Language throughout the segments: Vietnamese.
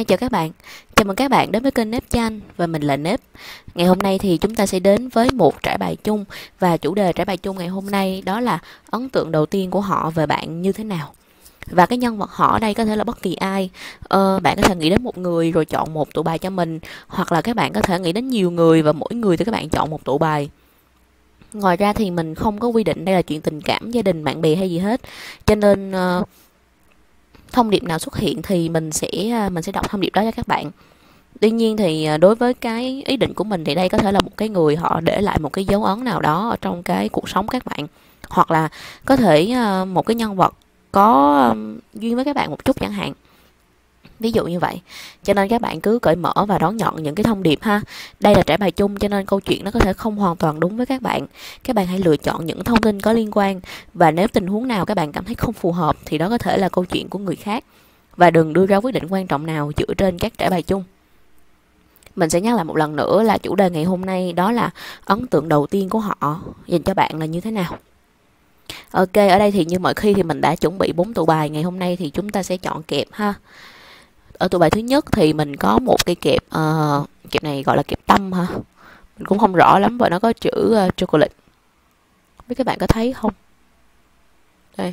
chào các bạn. Chào mừng các bạn đến với kênh Nếp Chanh và mình là Nếp. Ngày hôm nay thì chúng ta sẽ đến với một trải bài chung, và chủ đề trải bài chung ngày hôm nay đó là ấn tượng đầu tiên của họ về bạn như thế nào. Và cái nhân vật họ ở đây có thể là bất kỳ ai. Bạn có thể nghĩ đến một người rồi chọn một tụ bài cho mình, hoặc là các bạn có thể nghĩ đến nhiều người và mỗi người thì các bạn chọn một tụ bài. Ngoài ra thì mình không có quy định đây là chuyện tình cảm, gia đình, bạn bè hay gì hết. Cho nên thông điệp nào xuất hiện thì mình sẽ đọc thông điệp đó cho các bạn. Tuy nhiên thì đối với cái ý định của mình thì đây có thể là một cái người họ để lại một cái dấu ấn nào đó ở trong cái cuộc sống các bạn, hoặc là có thể một cái nhân vật có duyên với các bạn một chút chẳng hạn, ví dụ như vậy. Cho nên các bạn cứ cởi mở và đón nhận những cái thông điệp ha. Đây là trải bài chung cho nên câu chuyện nó có thể không hoàn toàn đúng với các bạn. Các bạn hãy lựa chọn những thông tin có liên quan, và nếu tình huống nào các bạn cảm thấy không phù hợp thì đó có thể là câu chuyện của người khác, và đừng đưa ra quyết định quan trọng nào dựa trên các trải bài chung. Mình sẽ nhắc lại một lần nữa là chủ đề ngày hôm nay đó là ấn tượng đầu tiên của họ dành cho bạn là như thế nào. Ok, ở đây thì như mọi khi thì mình đã chuẩn bị 4 tụ bài. Ngày hôm nay thì chúng ta sẽ chọn kẹp ha. Ở tụ bài thứ nhất thì mình có một cây kẹp, kẹp này gọi là kẹp tâm ha. Mình cũng không rõ lắm và nó có chữ chocolate. Biết các bạn có thấy không? Đây.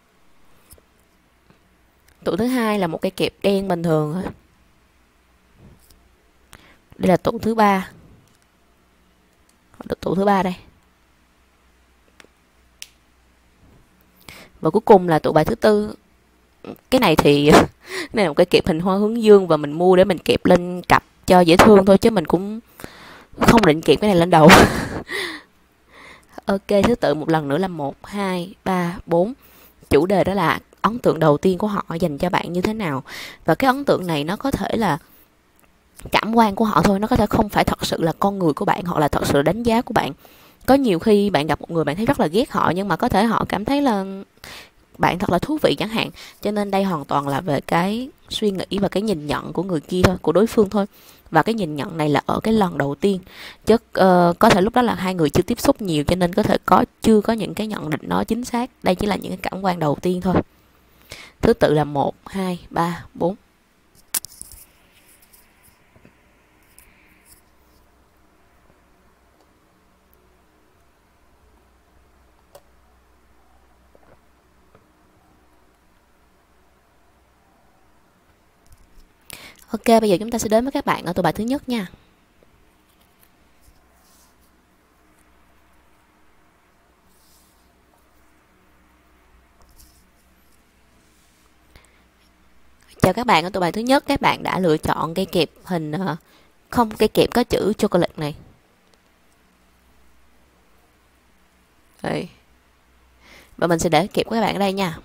Tụ thứ hai là một cây kẹp đen bình thường thôi. Đây là tụ thứ ba. Tụ thứ ba đây. Và cuối cùng là tụ bài thứ tư. Cái này thì này là một cái kẹp hình hoa hướng dương, và mình mua để mình kẹp lên cặp cho dễ thương thôi, chứ mình cũng không định kẹp cái này lên đầu. Ok, thứ tự một lần nữa là 1, 2, 3, 4. Chủ đề đó là ấn tượng đầu tiên của họ dành cho bạn như thế nào. Và cái ấn tượng này nó có thể là cảm quan của họ thôi, nó có thể không phải thật sự là con người của bạn, hoặc là thật sự đánh giá của bạn. Có nhiều khi bạn gặp một người bạn thấy rất là ghét họ, nhưng mà có thể họ cảm thấy là bạn thật là thú vị chẳng hạn. Cho nên đây hoàn toàn là về cái suy nghĩ và cái nhìn nhận của người kia thôi, của đối phương thôi. Và cái nhìn nhận này là ở cái lần đầu tiên, chứ có thể lúc đó là hai người chưa tiếp xúc nhiều, cho nên có thể chưa có những cái nhận định nó chính xác. Đây chỉ là những cái cảm quan đầu tiên thôi. Thứ tự là 1, 2, 3, 4. Ok, bây giờ chúng ta sẽ đến với các bạn ở tụ bài thứ nhất nha. Chào các bạn ở tụ bài thứ nhất. Các bạn đã lựa chọn cây kẹp hình không, cây kẹp có chữ chocolate này. Đây. Và mình sẽ để kẹp của các bạn ở đây nha.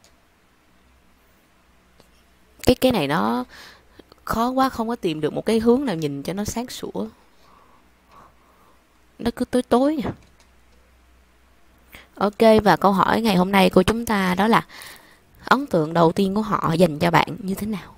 Cái này nó khó quá, không có tìm được một cái hướng nào nhìn cho nó sáng sủa. Nó cứ tối tối nha. Ok, và câu hỏi ngày hôm nay của chúng ta đó là ấn tượng đầu tiên của họ dành cho bạn như thế nào.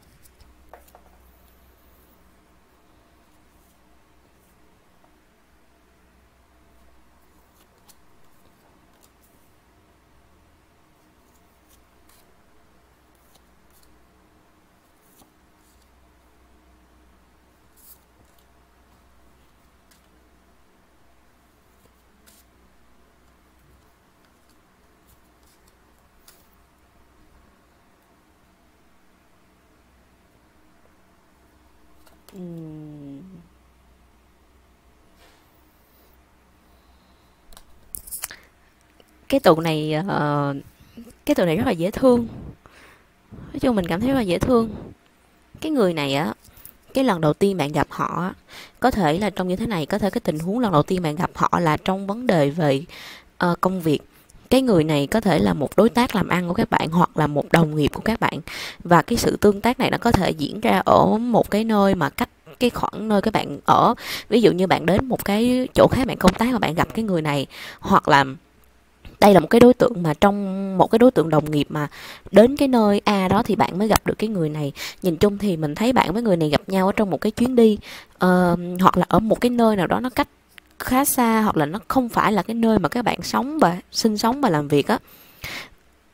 Cái tụ này rất là dễ thương. Nói chung mình cảm thấy rất là dễ thương. Cái người này á, cái lần đầu tiên bạn gặp họ có thể là trong như thế này, có thể cái tình huống lần đầu tiên bạn gặp họ là trong vấn đề về công việc. Cái người này có thể là một đối tác làm ăn của các bạn, hoặc là một đồng nghiệp của các bạn, và cái sự tương tác này nó có thể diễn ra ở một cái nơi mà cách cái khoảng nơi các bạn ở. Ví dụ như bạn đến một cái chỗ khác bạn công tác và bạn gặp cái người này, hoặc là đây là một cái đối tượng mà trong một cái đối tượng đồng nghiệp mà đến cái nơi A đó thì bạn mới gặp được cái người này. Nhìn chung thì mình thấy bạn với người này gặp nhau ở trong một cái chuyến đi, hoặc là ở một cái nơi nào đó nó cách khá xa, hoặc là nó không phải là cái nơi mà các bạn sống và sinh sống và làm việc á.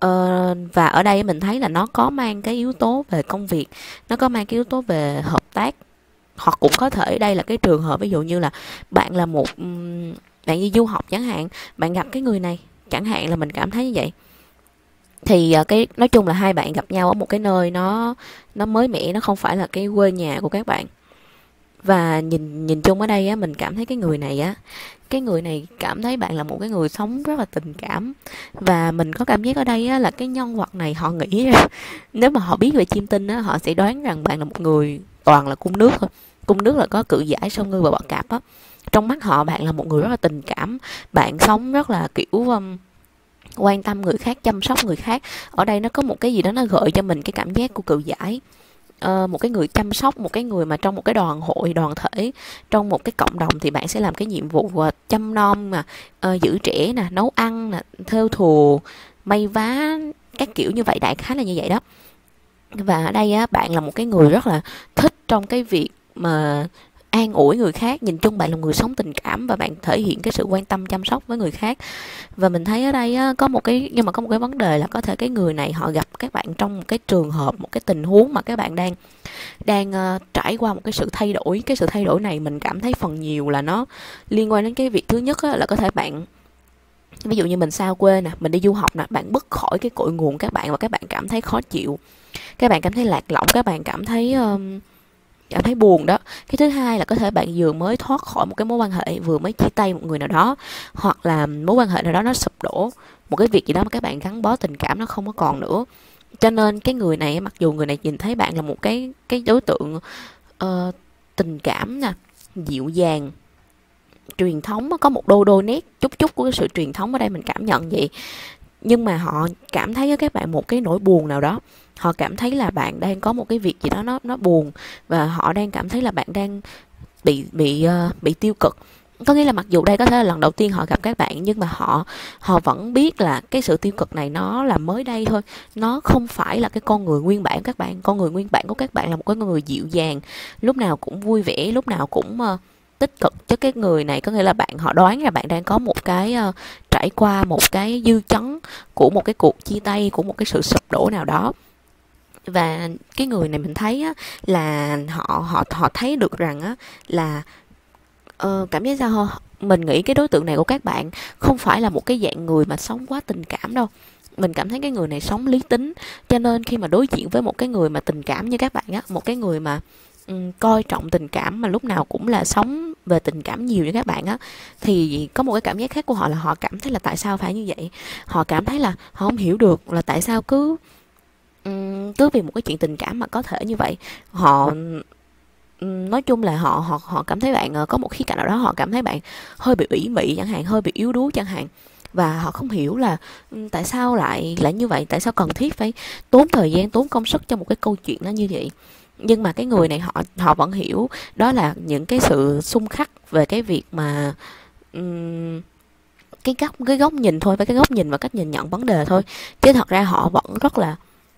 Và ở đây mình thấy là nó có mang cái yếu tố về công việc, nó có mang cái yếu tố về hợp tác. Hoặc cũng có thể đây là cái trường hợp ví dụ như là bạn là một bạn đi du học chẳng hạn, bạn gặp cái người này chẳng hạn, là mình cảm thấy như vậy. Thì cái nói chung là hai bạn gặp nhau ở một cái nơi nó mới mẻ, nó không phải là cái quê nhà của các bạn. Và nhìn nhìn chung ở đây á, mình cảm thấy cái người này cảm thấy bạn là một cái người sống rất là tình cảm. Và mình có cảm giác ở đây á, là cái nhân vật này họ nghĩ ra nếu mà họ biết về chiêm tinh á, họ sẽ đoán rằng bạn là một người toàn là cung nước thôi. Cung nước là có cự giải, song ngư và bọ cạp á. Trong mắt họ bạn là một người rất là tình cảm, bạn sống rất là kiểu quan tâm người khác, chăm sóc người khác. Ở đây nó có một cái gì đó nó gợi cho mình cái cảm giác của cự giải. Một cái người chăm sóc, một cái người mà trong một cái đoàn hội, đoàn thể, trong một cái cộng đồng thì bạn sẽ làm cái nhiệm vụ chăm nom mà, giữ trẻ nè, nấu ăn nè, thêu thùa, may vá, các kiểu như vậy, đại khái là như vậy đó. Và ở đây á, bạn là một cái người rất là thích trong cái việc mà an ủi người khác. Nhìn chung bạn là một người sống tình cảm và bạn thể hiện cái sự quan tâm chăm sóc với người khác. Và mình thấy ở đây á, có một cái, nhưng mà có một cái vấn đề là có thể cái người này họ gặp các bạn trong một cái trường hợp, một cái tình huống mà các bạn đang trải qua một cái sự thay đổi. Cái sự thay đổi này mình cảm thấy phần nhiều là nó liên quan đến cái việc thứ nhất á, là có thể bạn, ví dụ như mình xa quê nè, mình đi du học nè, bạn bứt khỏi cái cội nguồn các bạn và các bạn cảm thấy khó chịu, các bạn cảm thấy lạc lõng, các bạn cảm thấy buồn đó. Cái thứ hai là có thể bạn vừa mới thoát khỏi một cái mối quan hệ, vừa mới chia tay một người nào đó, hoặc là mối quan hệ nào đó nó sụp đổ, một cái việc gì đó mà các bạn gắn bó tình cảm nó không có còn nữa. Cho nên cái người này, mặc dù người này nhìn thấy bạn là một cái đối tượng tình cảm nè, dịu dàng, truyền thống, có một đôi nét chút chút của cái sự truyền thống ở đây, mình cảm nhận vậy. Nhưng mà họ cảm thấy với các bạn một cái nỗi buồn nào đó, họ cảm thấy là bạn đang có một cái việc gì đó nó buồn, và họ đang cảm thấy là bạn đang bị tiêu cực. Có nghĩa là mặc dù đây có thể là lần đầu tiên họ gặp các bạn, nhưng mà họ vẫn biết là cái sự tiêu cực này nó là mới đây thôi, nó không phải là cái con người nguyên bản của các bạn. Con người nguyên bản của các bạn là một cái người dịu dàng, lúc nào cũng vui vẻ, lúc nào cũng tích cực. Chứ cái người này có nghĩa là họ đoán là bạn đang có một cái trải qua một cái dư chấn của một cái cuộc chia tay, của một cái sự sụp đổ nào đó. Và cái người này mình thấy á, là họ thấy được rằng á, là cảm giác sao mình nghĩ cái đối tượng này của các bạn không phải là một cái dạng người mà sống quá tình cảm đâu. Mình cảm thấy cái người này sống lý tính. Cho nên khi mà đối diện với một cái người mà tình cảm như các bạn á, một cái người mà coi trọng tình cảm, mà lúc nào cũng là sống về tình cảm nhiều như các bạn á, thì có một cái cảm giác khác của họ là họ cảm thấy là tại sao phải như vậy. Họ cảm thấy là họ không hiểu được là tại sao cứ vì một cái chuyện tình cảm mà có thể như vậy. Họ nói chung là họ cảm thấy bạn có một khía cạnh nào đó, họ cảm thấy bạn hơi bị ủy mị chẳng hạn, hơi bị yếu đuối chẳng hạn. Và họ không hiểu là tại sao lại như vậy, tại sao cần thiết phải tốn thời gian, tốn công sức cho một cái câu chuyện nó như vậy. Nhưng mà cái người này họ vẫn hiểu đó là những cái sự xung khắc về cái việc mà cái góc nhìn thôi, và cái góc nhìn và cách nhìn nhận vấn đề thôi. Chứ thật ra họ vẫn rất là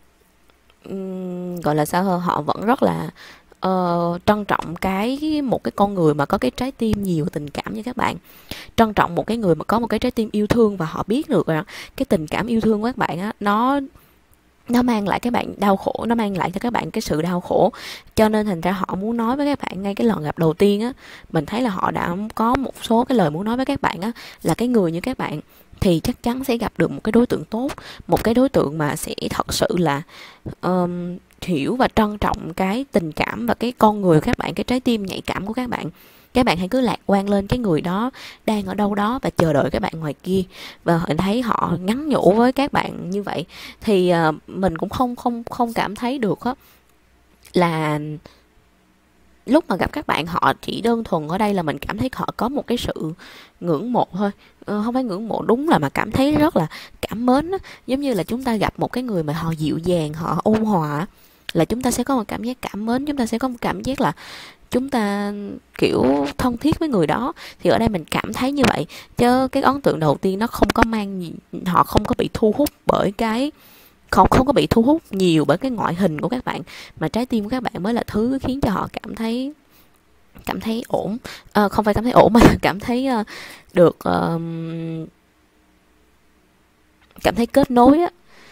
gọi là sao hơn, họ vẫn rất là trân trọng một cái con người mà có cái trái tim nhiều tình cảm như các bạn. Trân trọng một cái người mà có một cái trái tim yêu thương, và họ biết được rằng cái tình cảm yêu thương của các bạn á, nó mang lại các bạn đau khổ, nó mang lại cho các bạn cái sự đau khổ. Cho nên thành ra họ muốn nói với các bạn ngay cái lần gặp đầu tiên á. Mình thấy là họ đã có một số cái lời muốn nói với các bạn á, là cái người như các bạn thì chắc chắn sẽ gặp được một cái đối tượng tốt, một cái đối tượng mà sẽ thật sự là hiểu và trân trọng cái tình cảm và cái con người của các bạn, cái trái tim nhạy cảm của các bạn. Các bạn hãy cứ lạc quan lên, cái người đó đang ở đâu đó và chờ đợi các bạn ngoài kia. Và mình thấy họ nhắn nhủ với các bạn như vậy. Thì mình cũng không cảm thấy được á, là lúc mà gặp các bạn họ chỉ đơn thuần ở đây là mình cảm thấy họ có một cái sự ngưỡng mộ thôi. Không phải ngưỡng mộ đúng là, mà cảm thấy rất là cảm mến á. Giống như là chúng ta gặp một cái người mà họ dịu dàng, họ ôn hòa, là chúng ta sẽ có một cảm giác cảm mến, chúng ta sẽ có một cảm giác là chúng ta kiểu thân thiết với người đó. Thì ở đây mình cảm thấy như vậy. Chứ cái ấn tượng đầu tiên nó không có họ không có bị thu hút bởi cái, không có bị thu hút nhiều bởi cái ngoại hình của các bạn, mà trái tim của các bạn mới là thứ khiến cho họ cảm thấy ổn. Không phải cảm thấy ổn mà cảm thấy được cảm thấy kết nối á.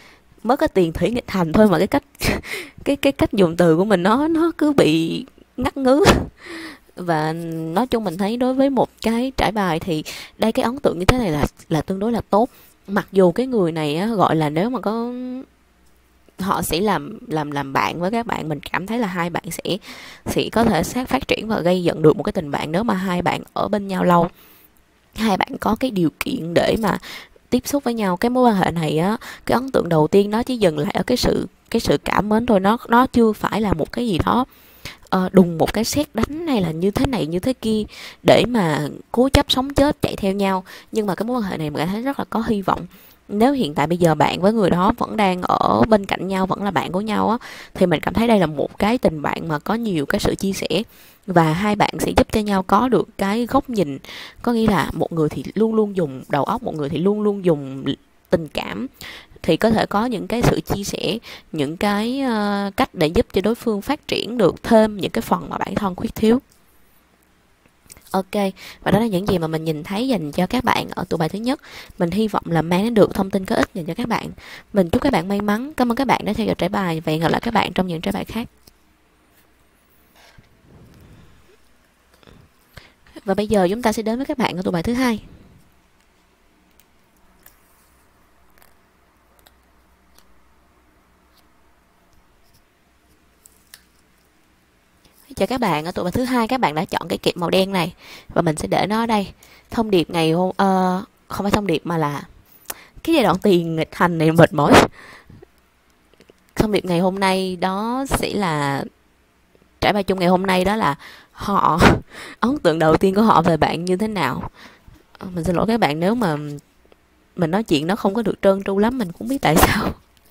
mới có tiền thủy nghịch hành thôi mà cái cách cái cách dùng từ của mình nó cứ bị ngắt ngứ. Và nói chung mình thấy đối với một cái trải bài thì đây, cái ấn tượng như thế này là tương đối là tốt. Mặc dù cái người này á, gọi là nếu mà có họ sẽ làm bạn với các bạn, mình cảm thấy là hai bạn sẽ có thể phát triển và gây dựng được một cái tình bạn nếu mà hai bạn ở bên nhau lâu, hai bạn có cái điều kiện để mà tiếp xúc với nhau. Cái mối quan hệ này á, cái ấn tượng đầu tiên nó chỉ dừng lại ở cái sự cảm mến thôi, nó chưa phải là một cái gì đó đùng một cái sét đánh hay là như thế này như thế kia để mà cố chấp sống chết chạy theo nhau. Nhưng mà cái mối quan hệ này mình cảm thấy rất là có hy vọng. Nếu hiện tại bây giờ bạn với người đó vẫn đang ở bên cạnh nhau, vẫn là bạn của nhau á, thì mình cảm thấy đây là một cái tình bạn mà có nhiều cái sự chia sẻ, và hai bạn sẽ giúp cho nhau có được cái góc nhìn. Có nghĩa là một người thì luôn luôn dùng đầu óc, một người thì luôn luôn dùng tình cảm, thì có thể có những cái sự chia sẻ, những cái cách để giúp cho đối phương phát triển được thêm những cái phần mà bản thân khuyết thiếu. Ok, và đó là những gì mà mình nhìn thấy dành cho các bạn ở tụ bài thứ nhất. Mình hy vọng là mang đến được thông tin có ích dành cho các bạn. Mình chúc các bạn may mắn. Cảm ơn các bạn đã theo dõi trải bài, và hẹn gặp lại các bạn trong những trải bài khác. Và bây giờ chúng ta sẽ đến với các bạn ở tụ bài thứ hai. Chào các bạn, ở tụ bài thứ hai các bạn đã chọn cái kẹp màu đen này và mình sẽ để nó ở đây. Thông điệp ngày hôm không phải thông điệp mà là cái giai đoạn tiền nghịch hành này mệt mỏi. Thông điệp ngày hôm nay đó sẽ là trải bài chung ngày hôm nay, đó là họ ấn tượng đầu tiên của họ về bạn như thế nào. Mình xin lỗi các bạn nếu mà mình nói chuyện nó không có được trơn tru lắm, mình cũng biết tại sao.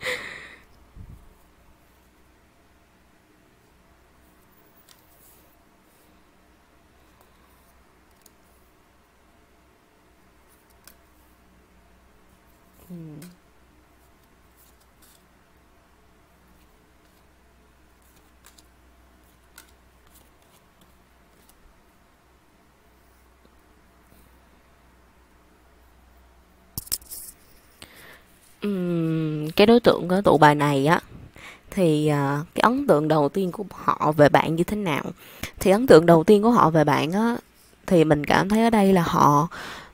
Cái đối tượng của tụ bài này á, thì cái ấn tượng đầu tiên của họ về bạn như thế nào? Thì ấn tượng đầu tiên của họ về bạn á, thì mình cảm thấy ở đây là họ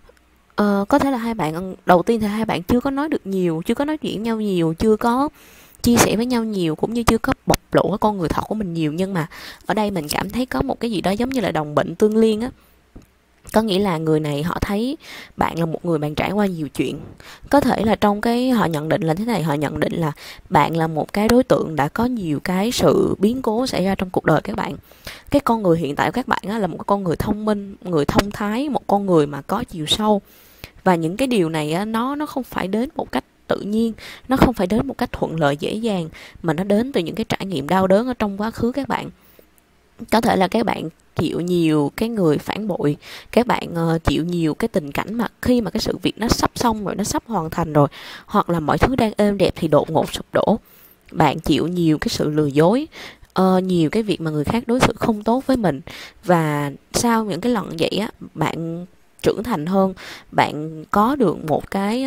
có thể là hai bạn đầu tiên thì hai bạn chưa có nói được nhiều, chưa có nói chuyện nhau nhiều, chưa có chia sẻ với nhau nhiều, cũng như chưa có bộc lộ cái con người thật của mình nhiều. Nhưng mà ở đây mình cảm thấy có một cái gì đó giống như là đồng bệnh tương liên á. Có nghĩa là người này họ thấy bạn là một người bạn trải qua nhiều chuyện. Có thể là trong cái họ nhận định là thế này, họ nhận định là bạn là một cái đối tượng đã có nhiều cái sự biến cố xảy ra trong cuộc đời các bạn. Cái con người hiện tại của các bạn á, là một con người thông minh, người thông thái, một con người mà có chiều sâu. Và những cái điều này á, nó không phải đến một cách tự nhiên, nó không phải đến một cách thuận lợi dễ dàng, mà nó đến từ những cái trải nghiệm đau đớn ở trong quá khứ các bạn. Có thể là các bạn chịu nhiều cái người phản bội, các bạn chịu nhiều cái tình cảnh mà khi mà cái sự việc nó sắp xong rồi, nó sắp hoàn thành rồi, hoặc là mọi thứ đang êm đẹp thì đột ngột sụp đổ. Bạn chịu nhiều cái sự lừa dối, nhiều cái việc mà người khác đối xử không tốt với mình. Và sau những cái lần vậy á, bạn trưởng thành hơn, bạn có được một cái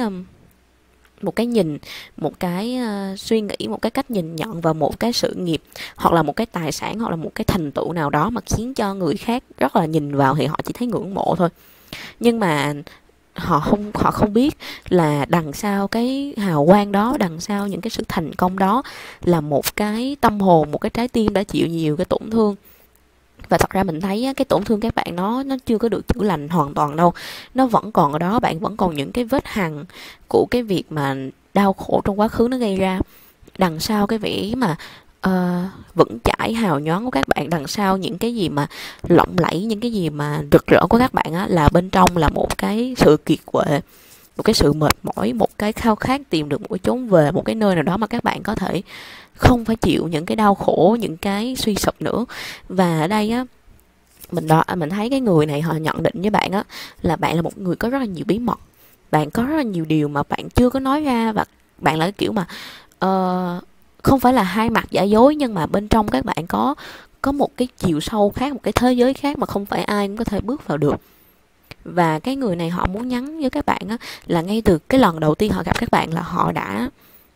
nhìn, một cái suy nghĩ, một cái cách nhìn nhận vào một cái sự nghiệp, hoặc là một cái tài sản, hoặc là một cái thành tựu nào đó mà khiến cho người khác rất là nhìn vào thì họ chỉ thấy ngưỡng mộ thôi. Nhưng mà họ không biết là đằng sau cái hào quang đó, đằng sau những cái sự thành công đó là một cái tâm hồn, một cái trái tim đã chịu nhiều cái tổn thương. Và thật ra mình thấy cái tổn thương các bạn nó chưa có được chữa lành hoàn toàn đâu, nó vẫn còn ở đó. Bạn vẫn còn những cái vết hằn của cái việc mà đau khổ trong quá khứ nó gây ra. Đằng sau cái vẻ mà vững chãi hào nhoáng của các bạn, đằng sau những cái gì mà lộng lẫy, những cái gì mà rực rỡ của các bạn á, là bên trong là một cái sự kiệt quệ, một cái sự mệt mỏi, một cái khao khát tìm được một cái chốn về, một cái nơi nào đó mà các bạn có thể không phải chịu những cái đau khổ, những cái suy sụp nữa. Và ở đây á, mình thấy cái người này họ nhận định với bạn á, là bạn là một người có rất là nhiều bí mật, bạn có rất là nhiều điều mà bạn chưa có nói ra, và bạn là cái kiểu mà không phải là hai mặt giả dối, nhưng mà bên trong các bạn có một cái chiều sâu khác, một cái thế giới khác mà không phải ai cũng có thể bước vào được. Và cái người này họ muốn nhắn với các bạn á, là ngay từ cái lần đầu tiên họ gặp các bạn là họ đã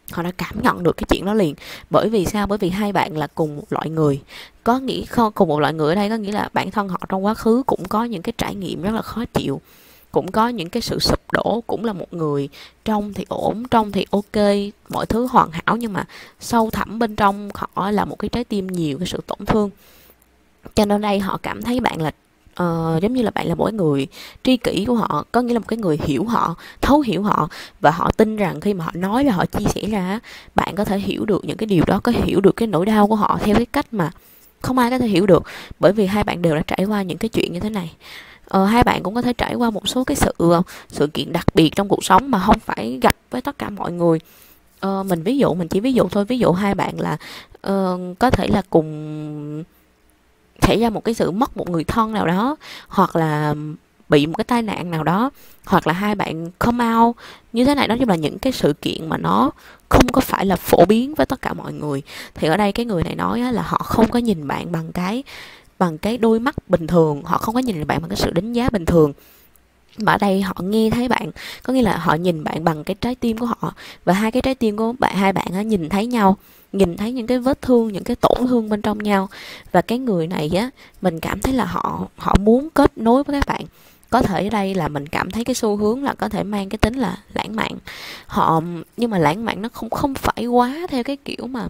họ đã cảm nhận được cái chuyện đó liền. Bởi vì sao? Bởi vì hai bạn là cùng một loại người. Có nghĩa không, cùng một loại người ở đây có nghĩa là bản thân họ trong quá khứ cũng có những cái trải nghiệm rất là khó chịu, cũng có những cái sự sụp đổ, cũng là một người trong thì ổn, trong thì ok, mọi thứ hoàn hảo, nhưng mà sâu thẳm bên trong họ là một cái trái tim nhiều cái sự tổn thương. Cho nên đây họ cảm thấy bạn là giống như là bạn là một người tri kỷ của họ, có nghĩa là một cái người hiểu họ, thấu hiểu họ, và họ tin rằng khi mà họ nói và họ chia sẻ ra, bạn có thể hiểu được những cái điều đó, có hiểu được cái nỗi đau của họ theo cái cách mà không ai có thể hiểu được. Bởi vì hai bạn đều đã trải qua những cái chuyện như thế này. Hai bạn cũng có thể trải qua một số cái sự kiện đặc biệt trong cuộc sống mà không phải gặp với tất cả mọi người. Mình chỉ ví dụ thôi. Ví dụ hai bạn là có thể là cùng xảy ra một cái sự mất một người thân nào đó, hoặc là bị một cái tai nạn nào đó, hoặc là hai bạn come out như thế này. Đó chính là những cái sự kiện mà nó không có phải là phổ biến với tất cả mọi người. Thì ở đây cái người này nói là họ không có nhìn bạn bằng cái đôi mắt bình thường, họ không có nhìn bạn bằng cái sự đánh giá bình thường, mà ở đây họ nghe thấy bạn, có nghĩa là họ nhìn bạn bằng cái trái tim của họ, và hai cái trái tim của hai bạn á, nhìn thấy nhau, nhìn thấy những cái vết thương, những cái tổn thương bên trong nhau. Và cái người này á, mình cảm thấy là họ muốn kết nối với các bạn. Có thể ở đây là mình cảm thấy cái xu hướng là có thể mang cái tính là lãng mạn. Nhưng mà lãng mạn nó không phải quá theo cái kiểu mà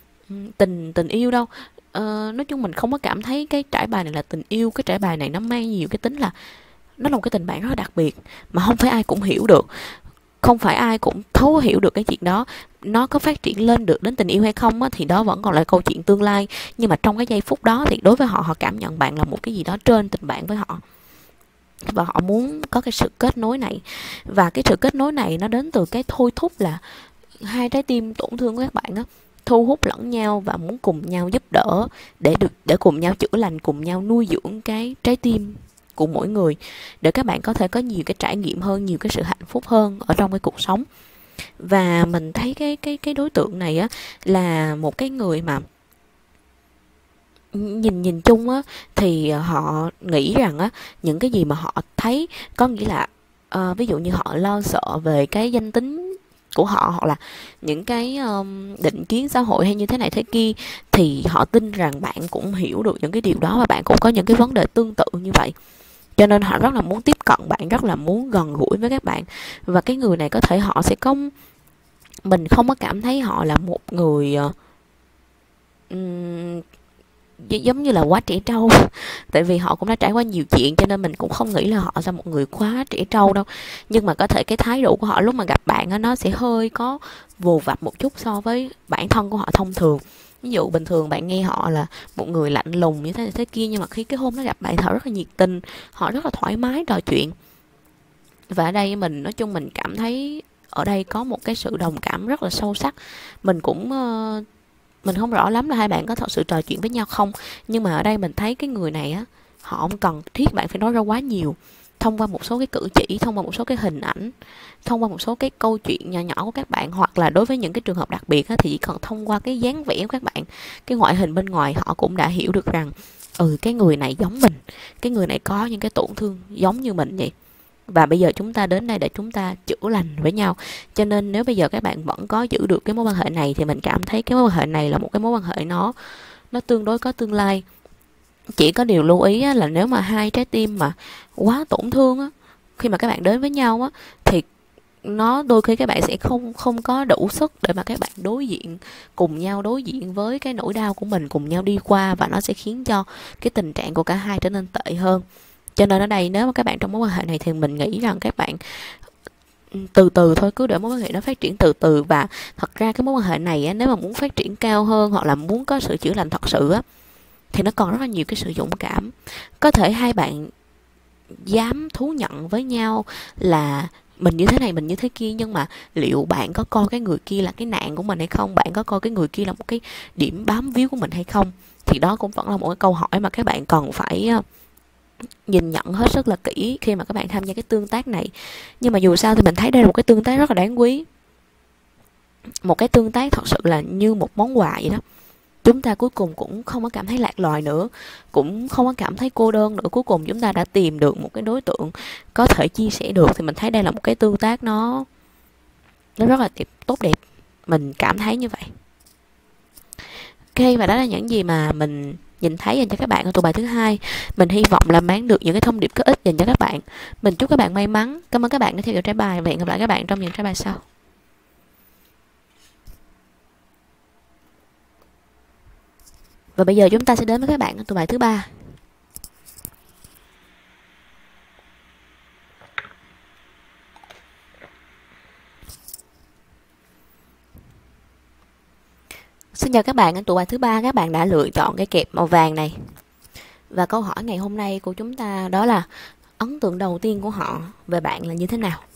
tình yêu đâu. Nói chung mình không có cảm thấy cái trải bài này là tình yêu. Cái trải bài này nó mang nhiều cái tính là nó là một cái tình bạn rất là đặc biệt, mà không phải ai cũng hiểu được, không phải ai cũng thấu hiểu được cái chuyện đó. Nó có phát triển lên được đến tình yêu hay không á, thì đó vẫn còn là câu chuyện tương lai. Nhưng mà trong cái giây phút đó thì đối với họ, họ cảm nhận bạn là một cái gì đó trên tình bạn với họ, và họ muốn có cái sự kết nối này. Và cái sự kết nối này nó đến từ cái thôi thúc là hai trái tim tổn thương của các bạn á thu hút lẫn nhau và muốn cùng nhau giúp đỡ, để cùng nhau chữa lành, cùng nhau nuôi dưỡng cái trái tim của mỗi người, để các bạn có thể có nhiều cái trải nghiệm hơn, nhiều cái sự hạnh phúc hơn ở trong cái cuộc sống. Và mình thấy cái đối tượng này á là một cái người mà nhìn chung á thì họ nghĩ rằng á những cái gì mà họ thấy, có nghĩa là ví dụ như họ lo sợ về cái danh tính của họ, hoặc là những cái định kiến xã hội hay như thế này thế kia, thì họ tin rằng bạn cũng hiểu được những cái điều đó, và bạn cũng có những cái vấn đề tương tự như vậy. Cho nên họ rất là muốn tiếp cận bạn, rất là muốn gần gũi với các bạn. Và cái người này có thể họ sẽ không, mình không có cảm thấy họ là một người giống như là quá trẻ trâu. Tại vì họ cũng đã trải qua nhiều chuyện, cho nên mình cũng không nghĩ là họ là một người quá trẻ trâu đâu. Nhưng mà có thể cái thái độ của họ lúc mà gặp bạn á, nó sẽ hơi có vồ vập một chút so với bản thân của họ thông thường. Ví dụ bình thường bạn nghe họ là một người lạnh lùng như thế này thế kia, nhưng mà khi cái hôm nó gặp bạn, họ rất là nhiệt tình, họ rất là thoải mái trò chuyện. Và ở đây mình nói chung mình cảm thấy ở đây có một cái sự đồng cảm rất là sâu sắc. Mình cũng mình không rõ lắm là hai bạn có thật sự trò chuyện với nhau không, nhưng mà ở đây mình thấy cái người này á, họ không cần thiết bạn phải nói ra quá nhiều. Thông qua một số cái cử chỉ, thông qua một số cái hình ảnh, thông qua một số cái câu chuyện nhỏ nhỏ của các bạn, hoặc là đối với những cái trường hợp đặc biệt á, thì chỉ cần thông qua cái dáng vẻ của các bạn, cái ngoại hình bên ngoài, họ cũng đã hiểu được rằng cái người này giống mình, cái người này có những cái tổn thương giống như mình vậy. Và bây giờ chúng ta đến đây để chúng ta chữa lành với nhau. Cho nên nếu bây giờ các bạn vẫn có giữ được cái mối quan hệ này, thì mình cảm thấy cái mối quan hệ này là một cái mối quan hệ nó tương đối có tương lai. Chỉ có điều lưu ý á, là nếu mà hai trái tim mà quá tổn thương á, khi mà các bạn đến với nhau á, thì nó đôi khi các bạn sẽ không có đủ sức để mà các bạn cùng nhau đối diện với cái nỗi đau của mình, cùng nhau đi qua, và nó sẽ khiến cho cái tình trạng của cả hai trở nên tệ hơn. Cho nên ở đây nếu mà các bạn trong mối quan hệ này, thì mình nghĩ rằng các bạn từ từ thôi, cứ để mối quan hệ nó phát triển từ từ. Và thật ra cái mối quan hệ này á, nếu mà muốn phát triển cao hơn, hoặc là muốn có sự chữa lành thật sự á, thì nó còn rất là nhiều cái sự dũng cảm. Có thể hai bạn dám thú nhận với nhau là mình như thế này, mình như thế kia, nhưng mà liệu bạn có coi cái người kia là cái nạn của mình hay không? Bạn có coi cái người kia là một cái điểm bám víu của mình hay không? Thì đó cũng vẫn là một cái câu hỏi mà các bạn cần phải nhìn nhận hết sức là kỹ khi mà các bạn tham gia cái tương tác này. Nhưng mà dù sao thì mình thấy đây là một cái tương tác rất là đáng quý, một cái tương tác thật sự là như một món quà vậy đó. Chúng ta cuối cùng cũng không có cảm thấy lạc loài nữa, cũng không có cảm thấy cô đơn nữa. Cuối cùng chúng ta đã tìm được một cái đối tượng có thể chia sẻ được. Thì mình thấy đây là một cái tương tác nó rất là tốt đẹp. Mình cảm thấy như vậy. Ok, và đó là những gì mà mình nhìn thấy dành cho các bạn ở tụ bài thứ hai. Mình hy vọng là mang được những cái thông điệp có ích dành cho các bạn. Mình chúc các bạn may mắn. Cảm ơn các bạn đã theo dõi trái bài và hẹn gặp lại các bạn trong những trái bài sau. Và bây giờ chúng ta sẽ đến với các bạn ở tụ bài thứ ba. Xin chào các bạn, ở tụ bài thứ ba các bạn đã lựa chọn cái kẹp màu vàng này. Và câu hỏi ngày hôm nay của chúng ta đó là ấn tượng đầu tiên của họ về bạn là như thế nào?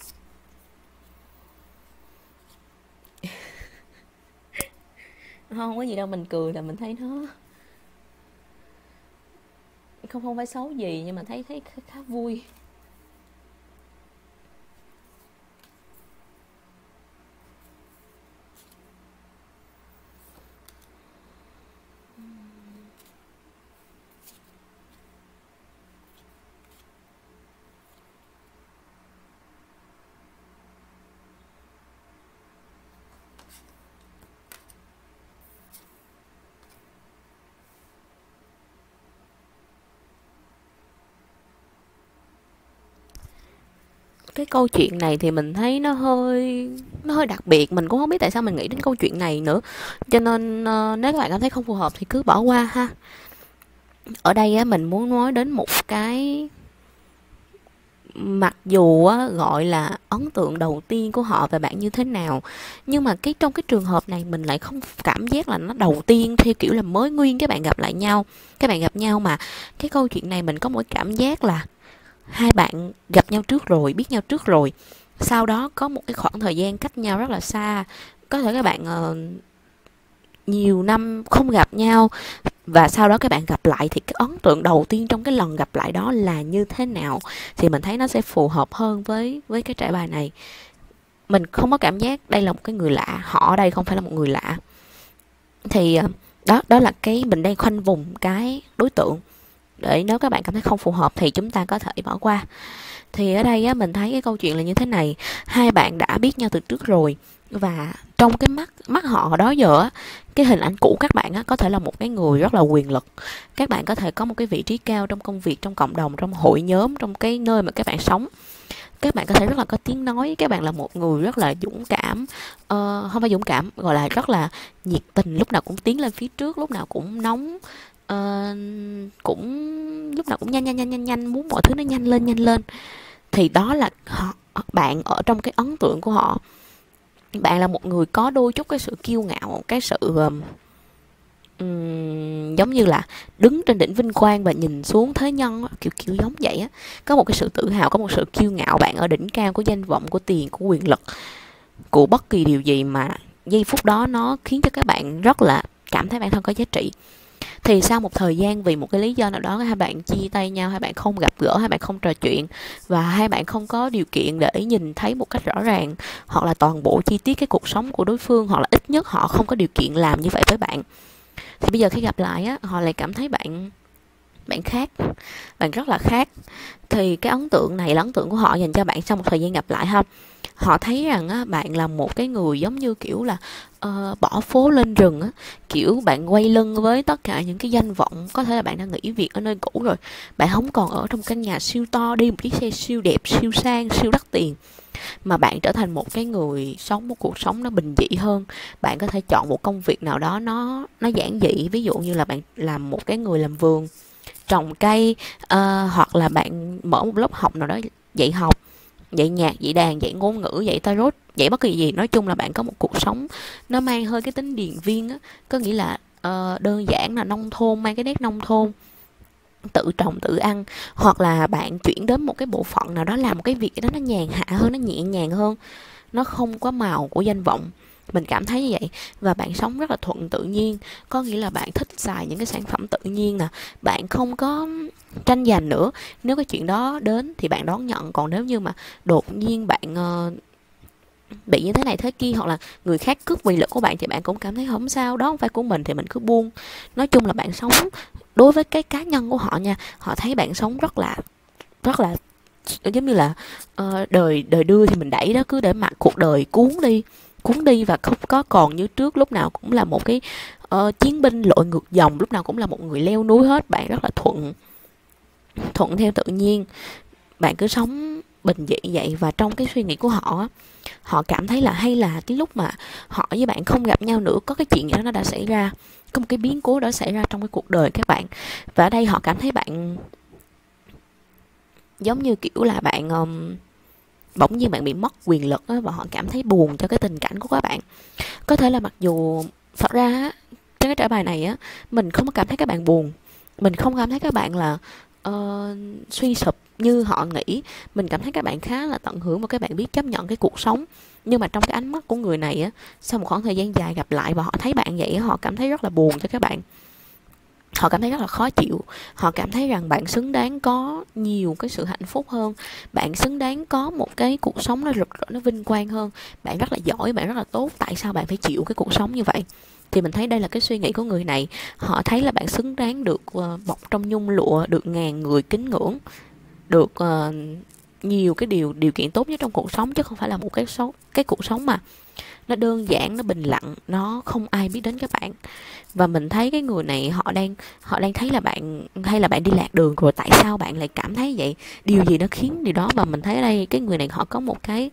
Không có gì đâu, mình cười là mình thấy nó không phải xấu gì, nhưng mà thấy khá vui. Cái câu chuyện này thì mình thấy nó hơi đặc biệt, mình cũng không biết tại sao mình nghĩ đến câu chuyện này nữa, cho nên nếu các bạn cảm thấy không phù hợp thì cứ bỏ qua ha. Ở đây á, mình muốn nói đến một cái, mặc dù á, gọi là ấn tượng đầu tiên của họ về bạn như thế nào, nhưng mà trong cái trường hợp này mình lại không cảm giác là nó đầu tiên theo kiểu là mới nguyên các bạn gặp lại nhau, các bạn gặp nhau, mà cái câu chuyện này mình có một cảm giác là hai bạn gặp nhau trước rồi, biết nhau trước rồi, sau đó có một cái khoảng thời gian cách nhau rất là xa, có thể các bạn nhiều năm không gặp nhau, và sau đó các bạn gặp lại thì cái ấn tượng đầu tiên trong cái lần gặp lại đó là như thế nào, thì mình thấy nó sẽ phù hợp hơn với cái trải bài này. Mình không có cảm giác đây là một cái người lạ, họ ở đây không phải là một người lạ. Thì đó là cái mình đang khoanh vùng cái đối tượng, để nếu các bạn cảm thấy không phù hợp thì chúng ta có thể bỏ qua. Thì ở đây á, mình thấy cái câu chuyện là như thế này: hai bạn đã biết nhau từ trước rồi, và trong cái mắt họ đó giờ á, cái hình ảnh cũ các bạn á, có thể là một cái người rất là quyền lực, các bạn có thể có một cái vị trí cao trong công việc, trong cộng đồng, trong hội nhóm, trong cái nơi mà các bạn sống, các bạn có thể rất là có tiếng nói, các bạn là một người rất là dũng cảm, không phải dũng cảm, gọi là rất là nhiệt tình, lúc nào cũng tiến lên phía trước, lúc nào cũng nóng, cũng lúc nào cũng nhanh, muốn mọi thứ nó nhanh lên. Thì đó là bạn ở trong cái ấn tượng của họ. Bạn là một người có đôi chút cái sự kiêu ngạo, cái sự giống như là đứng trên đỉnh vinh quang và nhìn xuống thế nhân, kiểu giống vậy á. Có một cái sự tự hào, có một sự kiêu ngạo, bạn ở đỉnh cao của danh vọng, của tiền, của quyền lực, của bất kỳ điều gì mà giây phút đó nó khiến cho các bạn rất là cảm thấy bản thân có giá trị. Thì sau một thời gian, vì một cái lý do nào đó, hai bạn chia tay nhau, hai bạn không gặp gỡ, hai bạn không trò chuyện, và hai bạn không có điều kiện để nhìn thấy một cách rõ ràng hoặc là toàn bộ chi tiết cái cuộc sống của đối phương, hoặc là ít nhất họ không có điều kiện làm như vậy với bạn. Thì bây giờ khi gặp lại á, họ lại cảm thấy bạn khác, bạn rất là khác. Thì cái ấn tượng này là ấn tượng của họ dành cho bạn sau một thời gian gặp lại ha. Họ thấy rằng á, bạn là một cái người giống như kiểu là bỏ phố lên rừng á, kiểu bạn quay lưng với tất cả những cái danh vọng, có thể là bạn đã nghỉ việc ở nơi cũ rồi, bạn không còn ở trong căn nhà siêu to, đi một chiếc xe siêu đẹp, siêu sang, siêu đắt tiền, mà bạn trở thành một cái người sống một cuộc sống nó bình dị hơn. Bạn có thể chọn một công việc nào đó nó giản dị, ví dụ như là bạn làm một cái người làm vườn, trồng cây, hoặc là bạn mở một lớp học nào đó, dạy học, dạy nhạc, dạy đàn, dạy ngôn ngữ, dạy tarot, dạy bất kỳ gì. Nói chung là bạn có một cuộc sống nó mang hơi cái tính điền viên á, có nghĩa là đơn giản, là nông thôn, mang cái nét nông thôn, tự trồng tự ăn. Hoặc là bạn chuyển đến một cái bộ phận nào đó, làm một cái việc đó nó nhàn hạ hơn, nó nhẹ nhàng hơn, nó không có màu của danh vọng. Mình cảm thấy như vậy. Và bạn sống rất là thuận tự nhiên, có nghĩa là bạn thích xài những cái sản phẩm tự nhiên nè, bạn không có tranh giành nữa. Nếu cái chuyện đó đến thì bạn đón nhận, còn nếu như mà đột nhiên bạn bị như thế này thế kia, hoặc là người khác cướp quyền lực của bạn, thì bạn cũng cảm thấy không sao, đó không phải của mình thì mình cứ buông. Nói chung là bạn sống, đối với cái cá nhân của họ nha, họ thấy bạn sống rất là giống như là đời đời đưa thì mình đẩy đó, cứ để mặc cuộc đời cuốn đi. cuốn đi và không có còn như trước, lúc nào cũng là một cái chiến binh lội ngược dòng, lúc nào cũng là một người leo núi hết. Bạn rất là thuận theo tự nhiên, bạn cứ sống bình dị vậy. Và trong cái suy nghĩ của họ, họ cảm thấy là hay là cái lúc mà họ với bạn không gặp nhau nữa, có cái chuyện gì đó nó đã xảy ra, có một cái biến cố đó xảy ra trong cái cuộc đời các bạn. Và ở đây họ cảm thấy bạn giống như kiểu là bạn bỗng nhiên bạn bị mất quyền lực á, và họ cảm thấy buồn cho cái tình cảnh của các bạn. Có thể là mặc dù thật ra á, trong cái trả bài này á, mình không có cảm thấy các bạn buồn, mình không cảm thấy các bạn là suy sụp như họ nghĩ. Mình cảm thấy các bạn khá là tận hưởng và các bạn biết chấp nhận cái cuộc sống. Nhưng mà trong cái ánh mắt của người này á, sau một khoảng thời gian dài gặp lại và họ thấy bạn vậy, họ cảm thấy rất là buồn cho các bạn. Họ cảm thấy rất là khó chịu. Họ cảm thấy rằng bạn xứng đáng có nhiều cái sự hạnh phúc hơn, bạn xứng đáng có một cái cuộc sống nó rực rỡ, nó vinh quang hơn. Bạn rất là giỏi, bạn rất là tốt, tại sao bạn phải chịu cái cuộc sống như vậy? Thì mình thấy đây là cái suy nghĩ của người này. Họ thấy là bạn xứng đáng được bọc trong nhung lụa, được ngàn người kính ngưỡng, được nhiều cái điều kiện tốt nhất trong cuộc sống, chứ không phải là một cái cuộc sống mà nó đơn giản, nó bình lặng, nó không ai biết đến các bạn. Và mình thấy cái người này họ đang thấy là bạn, hay là bạn đi lạc đường rồi, tại sao bạn lại cảm thấy vậy, điều gì nó khiến điều đó. Và mình thấy ở đây cái người này họ có một cái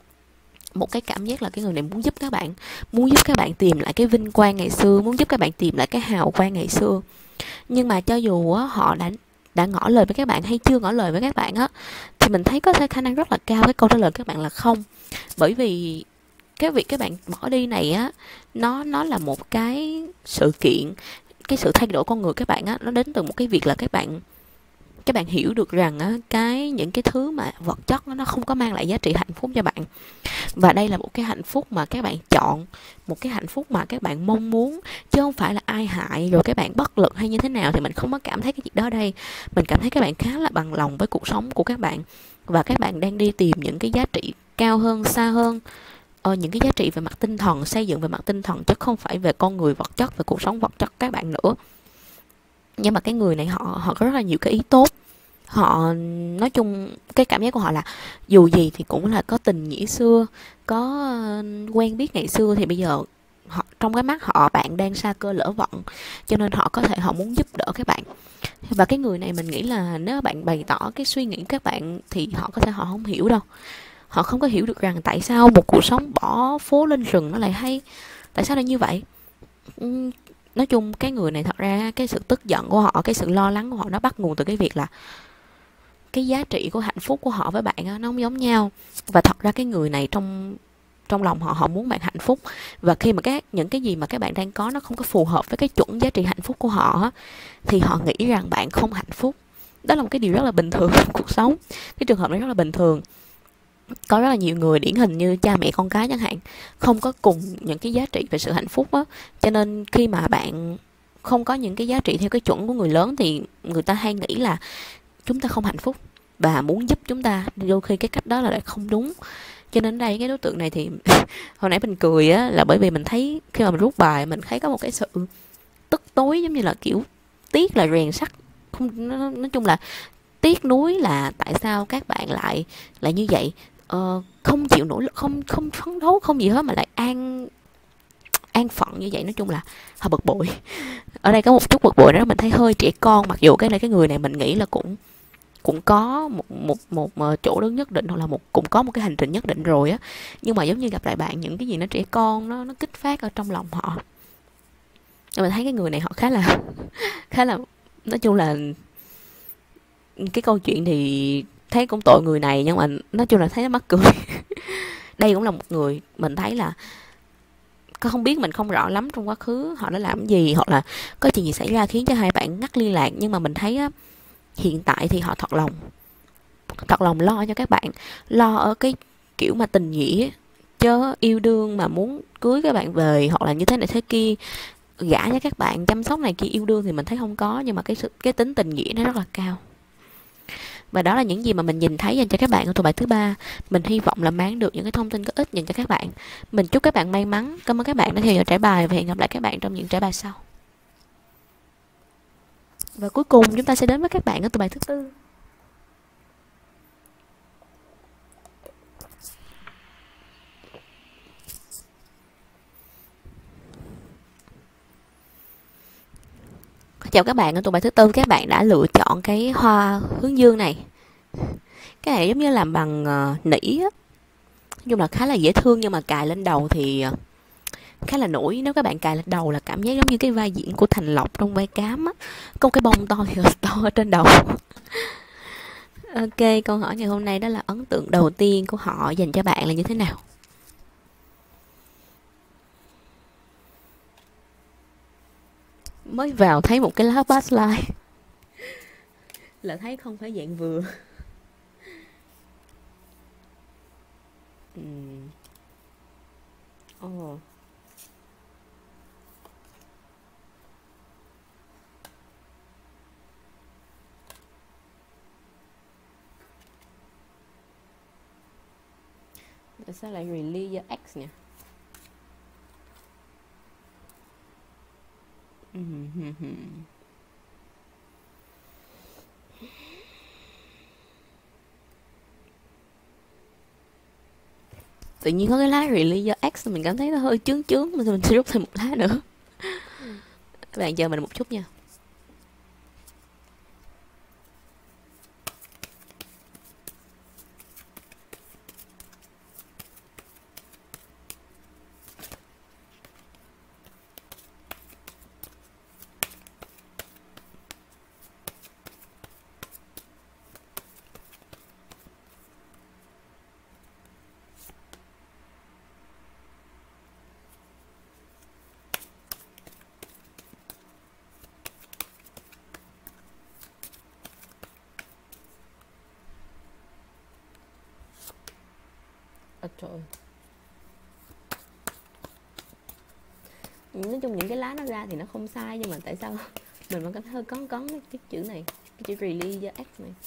cảm giác là cái người này muốn giúp các bạn, muốn giúp các bạn tìm lại cái vinh quang ngày xưa, muốn giúp các bạn tìm lại cái hào quang ngày xưa. Nhưng mà cho dù họ đã ngỏ lời với các bạn hay chưa ngỏ lời với các bạn á, thì mình thấy có thể khả năng rất là cao cái câu trả lời các bạn là không. Bởi vì cái việc các bạn bỏ đi này á, nó là một cái sự kiện, cái sự thay đổi con người các bạn á, nó đến từ một cái việc là các bạn hiểu được rằng á, những cái thứ mà vật chất nó không có mang lại giá trị hạnh phúc cho bạn. Và đây là một cái hạnh phúc mà các bạn chọn, một cái hạnh phúc mà các bạn mong muốn, chứ không phải là ai hại rồi các bạn bất lực hay như thế nào. Thì mình không có cảm thấy cái chuyện đó ở đây. Mình cảm thấy các bạn khá là bằng lòng với cuộc sống của các bạn, và các bạn đang đi tìm những cái giá trị cao hơn, xa hơn, những cái giá trị về mặt tinh thần, xây dựng về mặt tinh thần, chứ không phải về con người vật chất, về cuộc sống vật chất các bạn nữa. Nhưng mà cái người này họ có rất là nhiều cái ý tốt. Họ nói chung cái cảm giác của họ là dù gì thì cũng là có tình nghĩa xưa, có quen biết ngày xưa, thì bây giờ trong cái mắt họ bạn đang sa cơ lỡ vận, cho nên họ muốn giúp đỡ các bạn. Và cái người này mình nghĩ là nếu bạn bày tỏ cái suy nghĩ các bạn thì họ không hiểu đâu. Họ không có hiểu được rằng tại sao một cuộc sống bỏ phố lên rừng nó lại hay, tại sao lại như vậy. Nói chung cái người này thật ra cái sự tức giận của họ, cái sự lo lắng của họ, nó bắt nguồn từ cái việc là cái giá trị của hạnh phúc của họ với bạn á, nó không giống nhau. Và thật ra cái người này trong lòng họ muốn bạn hạnh phúc. Và khi mà những cái gì mà các bạn đang có nó không có phù hợp với cái chuẩn giá trị hạnh phúc của họ á, thì họ nghĩ rằng bạn không hạnh phúc. Đó là một cái điều rất là bình thường trong cuộc sống. Cái trường hợp này rất là bình thường. Có rất là nhiều người điển hình như cha mẹ con cái chẳng hạn, không có cùng những cái giá trị về sự hạnh phúc á, cho nên khi mà bạn không có những cái giá trị theo cái chuẩn của người lớn thì người ta hay nghĩ là chúng ta không hạnh phúc và muốn giúp chúng ta, đôi khi cái cách đó là lại không đúng. Cho nên đây cái đối tượng này thì hồi nãy mình cười á, là bởi vì mình thấy khi mà mình rút bài mình thấy có một cái sự tức tối, giống như là kiểu tiếc là rèn sắt, không, nói chung là tiếc nuối là tại sao các bạn lại như vậy. Không chịu nỗ lực, không phấn đấu, không gì hết, mà lại an phận như vậy. Nói chung là hơi bực bội. Ở đây có một chút bực bội đó, mình thấy hơi trẻ con, mặc dù cái người này mình nghĩ là cũng có một chỗ đứng nhất định, hoặc là cũng có một cái hành trình nhất định rồi á, nhưng mà giống như gặp lại bạn những cái gì nó trẻ con, nó kích phát ở trong lòng họ. Mình thấy cái người này họ khá là nói chung là cái câu chuyện thì thấy cũng tội người này, nhưng mà nói chung là thấy nó mắc cười. Đây cũng là một người mình thấy là không biết, mình không rõ lắm trong quá khứ họ đã làm gì, hoặc là có chuyện gì xảy ra khiến cho hai bạn ngắt liên lạc, nhưng mà mình thấy á, hiện tại thì họ thật lòng lo cho các bạn, lo ở cái kiểu mà tình nghĩa, chớ yêu đương mà muốn cưới các bạn về, hoặc là như thế này thế kia, gả cho các bạn, chăm sóc này kia. Yêu đương thì mình thấy không có, nhưng mà cái tính tình nghĩa nó rất là cao. Và đó là những gì mà mình nhìn thấy dành cho các bạn ở tụ bài thứ ba. Mình hy vọng là mang được những cái thông tin có ích dành cho các bạn. Mình chúc các bạn may mắn. Cảm ơn các bạn đã theo dõi trải bài, và hẹn gặp lại các bạn trong những trải bài sau. Và cuối cùng chúng ta sẽ đến với các bạn ở tụ bài thứ tư. Chào các bạn, ở tụ bài thứ tư các bạn đã lựa chọn cái hoa hướng dương này. Cái này giống như làm bằng nỉ á. Nói chung là khá là dễ thương, nhưng mà cài lên đầu thì khá là nổi. Nếu các bạn cài lên đầu là cảm giác giống như cái vai diễn của Thành Lộc trong vai Cám á, có cái bông to thì to ở trên đầu. Ok, câu hỏi ngày hôm nay đó là ấn tượng đầu tiên của họ dành cho bạn là như thế nào? Mới vào thấy một cái lá bassline là thấy không phải dạng vừa. Oh. Tại sao lại release your X nhỉ? Tự nhiên có cái lá release your X mình cảm thấy nó hơi chướng chướng, mình sẽ rút thêm một lá nữa. Các bạn chờ mình một chút nha. Trời. Nói chung những cái lá nó ra thì nó không sai, nhưng mà tại sao mình vẫn cảm thấy hơi cấn cấn cái chữ này, cái chữ release với X này.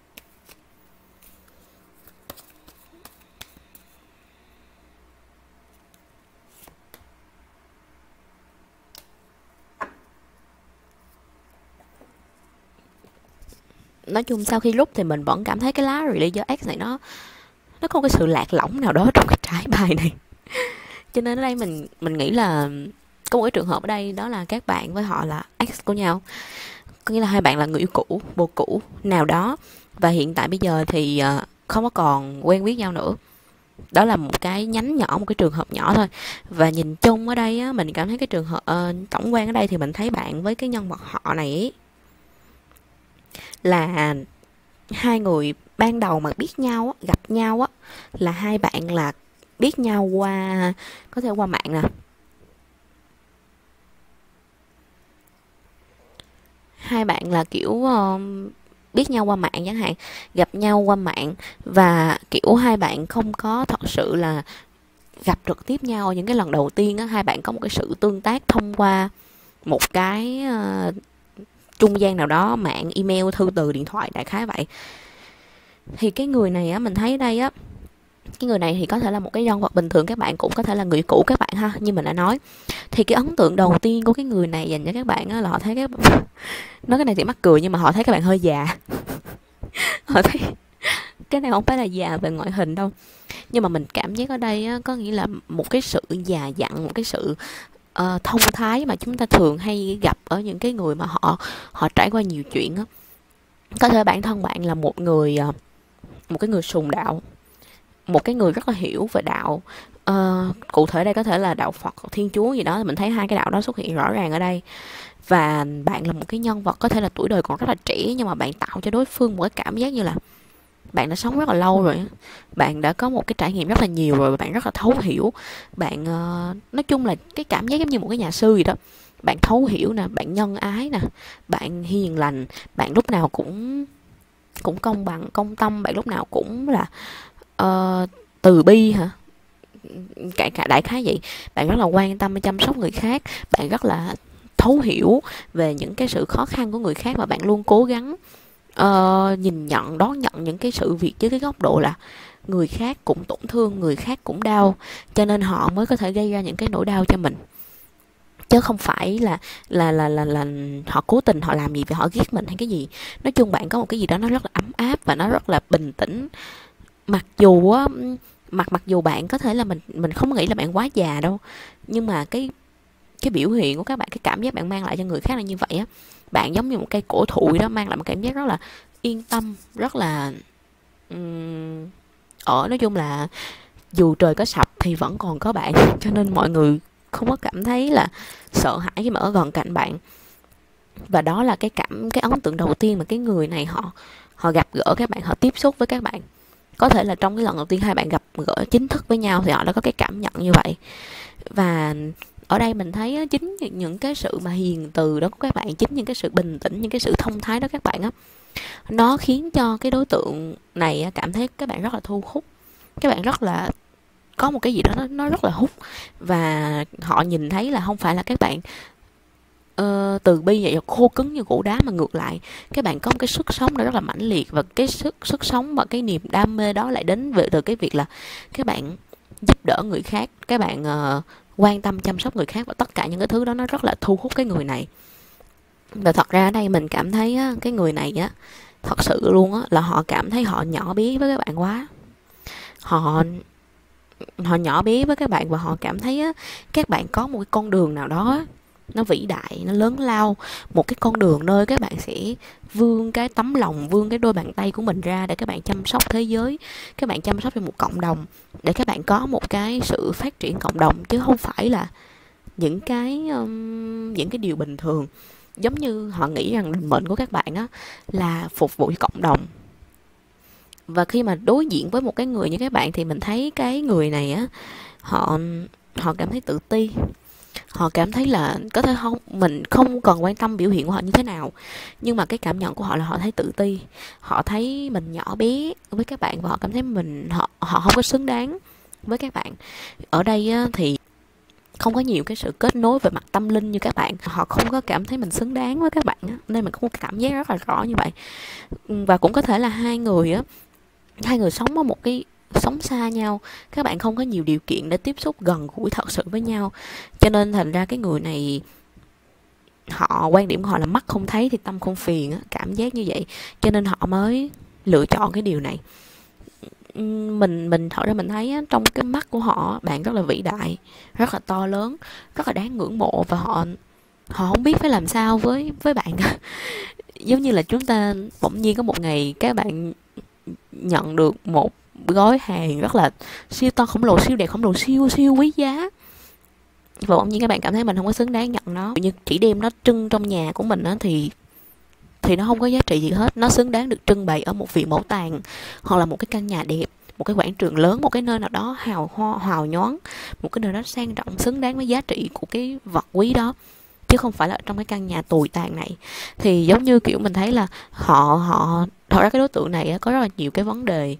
Nói chung sau khi rút thì mình vẫn cảm thấy cái lá release với X này nó có cái sự lạc lõng nào đó trong cái trải bài này. Cho nên ở đây mình nghĩ là có một cái trường hợp ở đây, đó là các bạn với họ là ex của nhau, có nghĩa là hai bạn là người yêu cũ, bồ cũ nào đó, và hiện tại bây giờ thì không có còn quen biết nhau nữa. Đó là một cái nhánh nhỏ, một cái trường hợp nhỏ thôi. Và nhìn chung ở đây á, mình cảm thấy cái trường hợp tổng quan ở đây thì mình thấy bạn với cái nhân vật họ này ý, là hai người ban đầu mà biết nhau á, gặp nhau á, là hai bạn là biết nhau qua, có thể qua mạng nè, hai bạn là kiểu biết nhau qua mạng chẳng hạn, gặp nhau qua mạng, và kiểu hai bạn không có thật sự là gặp trực tiếp nhau những cái lần đầu tiên á. Hai bạn có một cái sự tương tác thông qua một cái trung gian nào đó, mạng, email, thư từ, điện thoại, đại khái vậy. Thì cái người này á, mình thấy đây á, cái người này thì có thể là một cái nhân vật bình thường, các bạn cũng có thể là người cũ các bạn ha, như mình đã nói. Thì cái ấn tượng đầu tiên của cái người này dành cho các bạn á, là họ thấy cái nói cái này thì mắc cười, nhưng mà họ thấy các bạn hơi già. Họ thấy cái này không phải là già về ngoại hình đâu, nhưng mà mình cảm giác ở đây á, có nghĩa là một cái sự già dặn, một cái sự thông thái mà chúng ta thường hay gặp ở những cái người mà họ trải qua nhiều chuyện á. Có thể bản thân bạn là một cái người sùng đạo, một cái người rất là hiểu về đạo. Cụ thể đây có thể là đạo Phật, Thiên Chúa gì đó, mình thấy hai cái đạo đó xuất hiện rõ ràng ở đây. Và bạn là một cái nhân vật có thể là tuổi đời còn rất là trẻ, nhưng mà bạn tạo cho đối phương một cái cảm giác như là bạn đã sống rất là lâu rồi, bạn đã có một cái trải nghiệm rất là nhiều rồi, và bạn rất là thấu hiểu. Bạn nói chung là cái cảm giác giống như một cái nhà sư gì đó. Bạn thấu hiểu nè, bạn nhân ái nè, bạn hiền lành, bạn lúc nào cũng công bằng, công tâm, bạn lúc nào cũng là từ bi hả, cả đại khái vậy. Bạn rất là quan tâm chăm sóc người khác, bạn rất là thấu hiểu về những cái sự khó khăn của người khác, và bạn luôn cố gắng nhìn nhận, đón nhận những cái sự việc với cái góc độ là người khác cũng tổn thương, người khác cũng đau, cho nên họ mới có thể gây ra những cái nỗi đau cho mình, chứ không phải là họ cố tình họ làm gì vì họ ghét mình hay cái gì. Nói chung bạn có một cái gì đó nó rất là ấm áp và nó rất là bình tĩnh. Mặc dù á, mặc dù bạn có thể là mình không nghĩ là bạn quá già đâu, nhưng mà cái biểu hiện của các bạn, cái cảm giác bạn mang lại cho người khác là như vậy á. Bạn giống như một cây cổ thụ đó, mang lại một cảm giác rất là yên tâm, rất là nói chung là dù trời có sập thì vẫn còn có bạn cho nên mọi người không có cảm thấy là sợ hãi khi mà ở gần cạnh bạn. Và đó là cái ấn tượng đầu tiên mà cái người này họ gặp gỡ các bạn, họ tiếp xúc với các bạn. Có thể là trong cái lần đầu tiên hai bạn gặp gỡ chính thức với nhau thì họ đã có cái cảm nhận như vậy. Và ở đây mình thấy chính những cái sự mà hiền từ đó của các bạn, chính những cái sự bình tĩnh, những cái sự thông thái đó các bạn á, nó khiến cho cái đối tượng này cảm thấy các bạn rất là thu hút. Các bạn rất là có một cái gì đó nó rất là hút. Và họ nhìn thấy là không phải là các bạn từ bi vậy khô cứng như củ đá, mà ngược lại các bạn có một cái sức sống đó rất là mãnh liệt. Và cái sức sống và cái niềm đam mê đó lại đến từ cái việc là các bạn giúp đỡ người khác, các bạn quan tâm chăm sóc người khác, và tất cả những cái thứ đó nó rất là thu hút cái người này. Và thật ra ở đây mình cảm thấy á, cái người này á, thật sự luôn á, là họ cảm thấy họ nhỏ bé với các bạn quá. Họ nhỏ bé với các bạn, và họ cảm thấy á, các bạn có một cái con đường nào đó nó vĩ đại, nó lớn lao, một cái con đường nơi các bạn sẽ vươn cái tấm lòng, vươn cái đôi bàn tay của mình ra để các bạn chăm sóc thế giới, các bạn chăm sóc cho một cộng đồng, để các bạn có một cái sự phát triển cộng đồng, chứ không phải là những cái điều bình thường. Giống như họ nghĩ rằng định mệnh của các bạn á là phục vụ cho cộng đồng. Và khi mà đối diện với một cái người như các bạn thì mình thấy cái người này á, họ họ cảm thấy tự ti. Họ cảm thấy là có thể mình không cần quan tâm biểu hiện của họ như thế nào, nhưng mà cái cảm nhận của họ là họ thấy tự ti. Họ thấy mình nhỏ bé với các bạn, và họ cảm thấy họ không có xứng đáng với các bạn. Ở đây á, thì không có nhiều cái sự kết nối về mặt tâm linh như các bạn. Họ không có cảm thấy mình xứng đáng với các bạn á, nên mình có một cảm giác rất là rõ như vậy. Và cũng có thể là hai người sống ở một cái sống xa nhau, các bạn không có nhiều điều kiện để tiếp xúc gần gũi thật sự với nhau, cho nên thành ra cái người này, quan điểm của họ là mắt không thấy thì tâm không phiền á, cảm giác như vậy, cho nên họ mới lựa chọn cái điều này. Mình thật ra mình thấy á, trong cái mắt của họ bạn rất là vĩ đại, rất là to lớn, rất là đáng ngưỡng mộ, và họ không biết phải làm sao với bạn. Giống như là chúng ta bỗng nhiên có một ngày các bạn nhận được một gói hàng rất là siêu to khổng lồ, siêu đẹp khổng lồ, siêu siêu quý giá, và bỗng nhiên các bạn cảm thấy mình không có xứng đáng nhận nó. Như chỉ đem nó trưng trong nhà của mình á, thì nó không có giá trị gì hết. Nó xứng đáng được trưng bày ở một viện bảo tàng, hoặc là một cái căn nhà đẹp, một cái quảng trường lớn, một cái nơi nào đó hào nhoáng, một cái nơi đó sang trọng, xứng đáng với giá trị của cái vật quý đó, chứ không phải là trong cái căn nhà tồi tàn này. Thì giống như kiểu mình thấy là họ thật ra cái đối tượng này có rất là nhiều cái vấn đề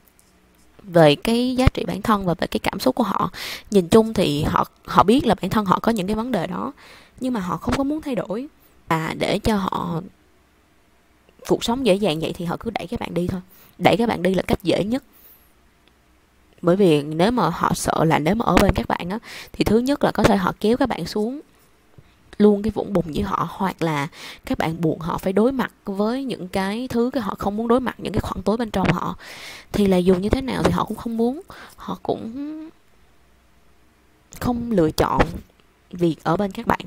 về cái giá trị bản thân và về cái cảm xúc của họ. Nhìn chung thì họ biết là bản thân họ có những cái vấn đề đó, nhưng mà họ không có muốn thay đổi. Và để cho họ cuộc sống dễ dàng vậy thì họ cứ đẩy các bạn đi thôi. Đẩy các bạn đi là cách dễ nhất. Bởi vì nếu mà họ sợ là nếu mà ở bên các bạn á, thì thứ nhất là có thể họ kéo các bạn xuống luôn cái vũng bùn với họ, hoặc là các bạn buộc họ phải đối mặt với những cái thứ họ không muốn đối mặt, những cái khoảng tối bên trong họ. Thì là dù như thế nào thì họ cũng không muốn, họ cũng không lựa chọn việc ở bên các bạn.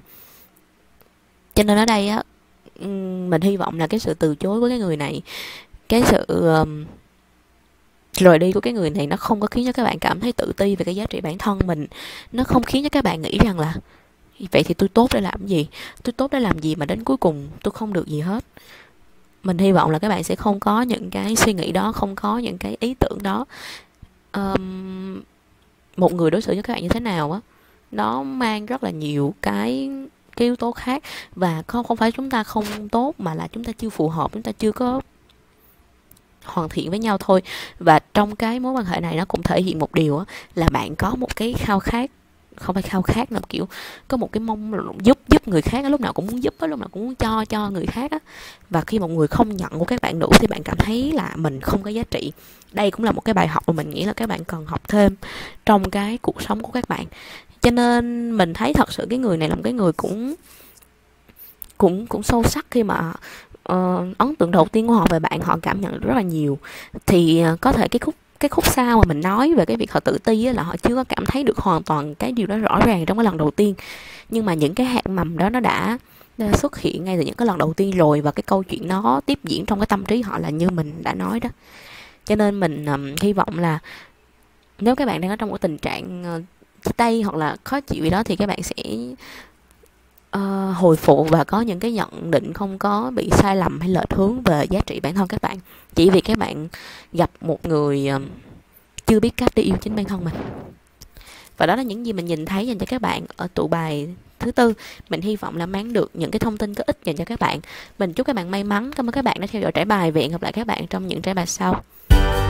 Cho nên ở đây á, mình hy vọng là cái sự từ chối của cái người này, cái sự rời đi của cái người này, nó không có khiến cho các bạn cảm thấy tự ti về cái giá trị bản thân mình. Nó không khiến cho các bạn nghĩ rằng là vậy thì tôi tốt để làm gì, tôi tốt để làm gì mà đến cuối cùng tôi không được gì hết. Mình hy vọng là các bạn sẽ không có những cái suy nghĩ đó, không có những cái ý tưởng đó. Một người đối xử với các bạn như thế nào á, nó mang rất là nhiều cái yếu tố khác. Và không phải chúng ta không tốt, mà là chúng ta chưa phù hợp, chúng ta chưa có hoàn thiện với nhau thôi. Và trong cái mối quan hệ này nó cũng thể hiện một điều á, là bạn có một cái khao khát, không phải khao khát, là kiểu có một cái mong giúp người khác á, lúc nào cũng muốn giúp á, lúc nào cũng muốn cho người khác á. Và khi một người không nhận của các bạn nữa thì bạn cảm thấy là mình không có giá trị. Đây cũng là một cái bài học mà mình nghĩ là các bạn cần học thêm trong cái cuộc sống của các bạn. Cho nên mình thấy thật sự cái người này là một cái người cũng sâu sắc. Khi mà ấn tượng đầu tiên của họ về bạn, họ cảm nhận được rất là nhiều. Thì có thể cái khúc sau mà mình nói về cái việc họ tự ti á, là họ chưa có cảm thấy được hoàn toàn cái điều đó rõ ràng trong cái lần đầu tiên, nhưng mà những cái hạt mầm đó nó đã xuất hiện ngay từ những cái lần đầu tiên rồi, và cái câu chuyện nó tiếp diễn trong cái tâm trí họ là như mình đã nói đó. Cho nên mình hy vọng là nếu các bạn đang ở trong một tình trạng chia tay hoặc là khó chịu gì đó, thì các bạn sẽ hồi phục và có những cái nhận định không có bị sai lầm hay lệch hướng về giá trị bản thân các bạn, chỉ vì các bạn gặp một người chưa biết cách để yêu chính bản thân mình. Và đó là những gì mình nhìn thấy dành cho các bạn ở tụ bài thứ tư. Mình hy vọng là mang được những cái thông tin có ích dành cho các bạn. Mình chúc các bạn may mắn. Cảm ơn các bạn đã theo dõi trải bài. Và hẹn gặp lại các bạn trong những trải bài sau.